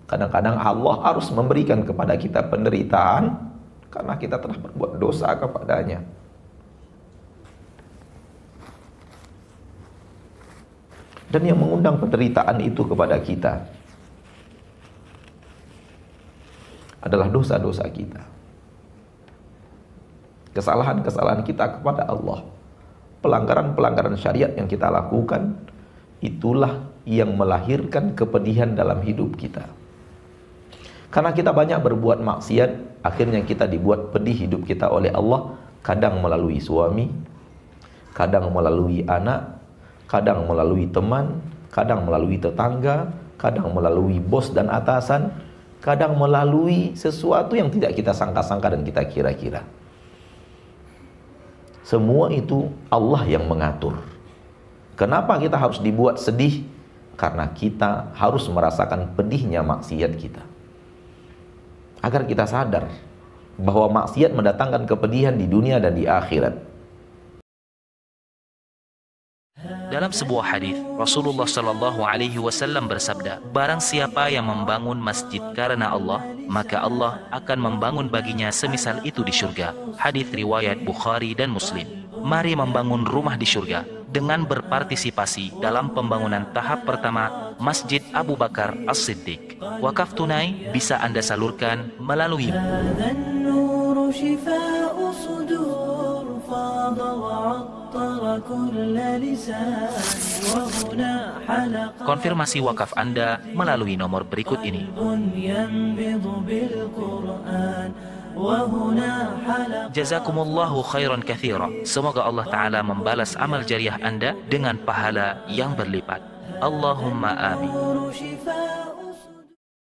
Kadang-kadang Allah harus memberikan kepada kita penderitaan karena kita telah berbuat dosa kepadanya. Dan yang mengundang penderitaan itu kepada kita adalah dosa-dosa kita, kesalahan-kesalahan kita kepada Allah, pelanggaran-pelanggaran syariat yang kita lakukan. Itulah yang melahirkan kepedihan dalam hidup kita. Karena kita banyak berbuat maksiat, akhirnya kita dibuat pedih hidup kita oleh Allah, kadang melalui suami, kadang melalui anak, kadang melalui teman, kadang melalui tetangga, kadang melalui bos dan atasan, kadang melalui sesuatu yang tidak kita sangka-sangka dan kita kira-kira. Semua itu Allah yang mengatur. Kenapa kita harus dibuat sedih? Karena kita harus merasakan pedihnya maksiat kita. Agar kita sadar bahwa maksiat mendatangkan kepedihan di dunia dan di akhirat. Dalam sebuah hadis, Rasulullah Shallallahu Alaihi Wasallam bersabda, barang siapa yang membangun masjid karena Allah, maka Allah akan membangun baginya semisal itu di surga. Hadis riwayat Bukhari dan Muslim. Mari membangun rumah di surga dengan berpartisipasi dalam pembangunan tahap pertama Masjid Abu Bakar As-Siddiq. Wakaf tunai bisa Anda salurkan melalui konfirmasi wakaf Anda melalui nomor berikut ini. Jazakumullahu khairan katsira. Semoga Allah Ta'ala membalas amal jariah Anda dengan pahala yang berlipat. Allahumma amin.